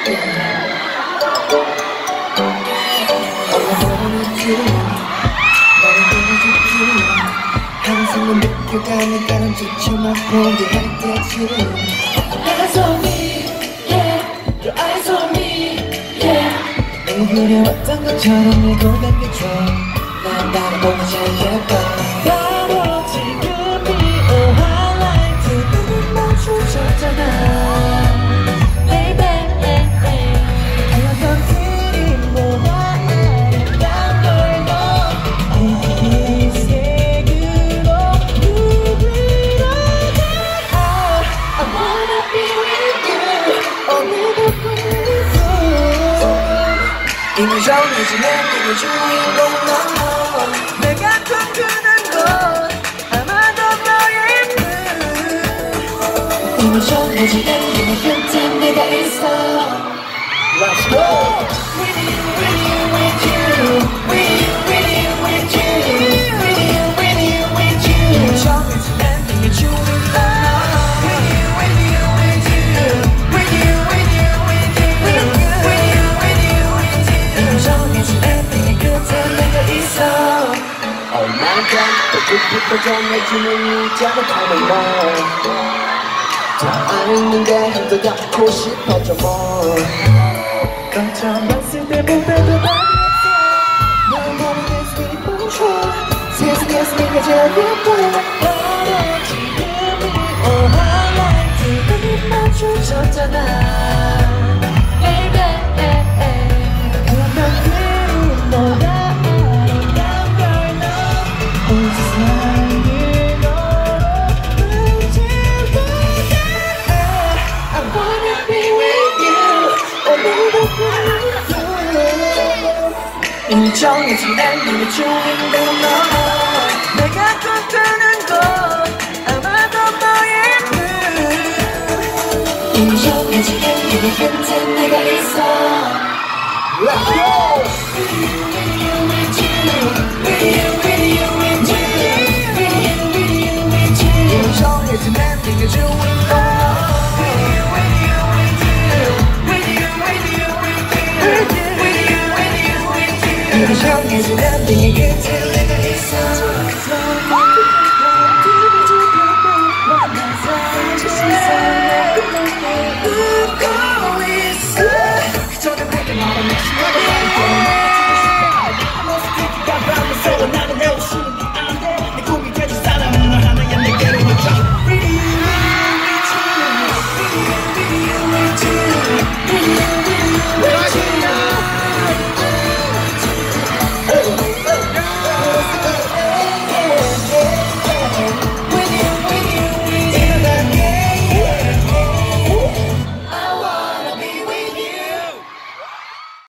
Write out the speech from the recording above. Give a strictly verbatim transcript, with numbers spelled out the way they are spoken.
항상 넌 느껴가는 까는 좋지만 포기할 때쯤 Eyes on me, yeah, your eyes on me, yeah. 늘 그려왔던 것처럼 밀고 당겨줘 난 나를 보면 제일 예뻐 바로 지금이 oh highlight 눈을 멈추셨잖아 이미 정해진 엔딩의 주인공은 너 내가 꿈꾸는 건 아마도 너의 꿈 이미 정해진 엔딩의 끝엔 내가 있어 Let's go! With you, with you, with you With you, with you, with you With you, with you, with you 이미 정해진 엔딩의 주인공은 너 With you, with you, with you With you, with you, with you With you, with you, with you 정해진 엔딩의 끝에 내가 있어 Oh my God 끝부터 정해지는 이 짜릿함은 너 다 아는데 힘도 갖고 싶어져 more 넌 처음 봤을 때보다도 많이 없어 넌 모르겠어 기쁘죠 세상에서 네가 제일 예뻐 너는 지금이 oh highlight 눈이 마주쳤잖아 이미 정해진 엔딩의 주인공은 너 내가 꿈꾸는 건 아마도 너의 꿈 이미 정해진 엔딩의 끝에 내가 있어 Let's go! With you, with you, with you With you, with you, with you With you, with you, with you 이미 정해진 엔딩의 주인공 With you, with you, with you With you, with you, with you With you, with you, with you 이미 정해진 엔딩의 끝에